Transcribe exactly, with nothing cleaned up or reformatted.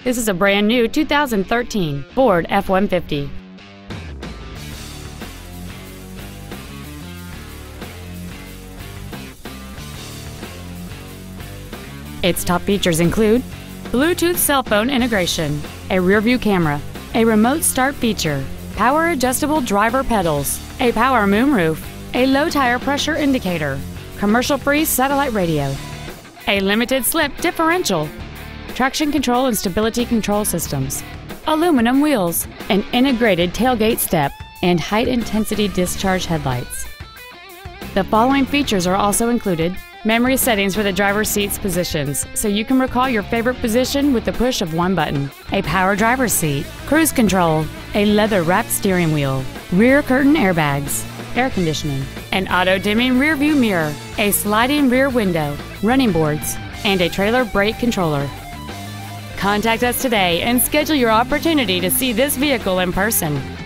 This is a brand new two thousand thirteen Ford F one fifty. Its top features include Bluetooth cell phone integration, a rear-view camera, a remote start feature, power adjustable driver pedals, a power moonroof, a low tire pressure indicator, commercial-free satellite radio, a limited slip differential, traction control and stability control systems, aluminum wheels, an integrated tailgate step, and high-intensity discharge headlights. The following features are also included: memory settings for the driver's seat's positions, so you can recall your favorite position with the push of one button, a power driver's seat, cruise control, a leather-wrapped steering wheel, rear curtain airbags, air conditioning, an auto-dimming rear-view mirror, a sliding rear window, running boards, and a trailer brake controller. Contact us today and schedule your opportunity to see this vehicle in person.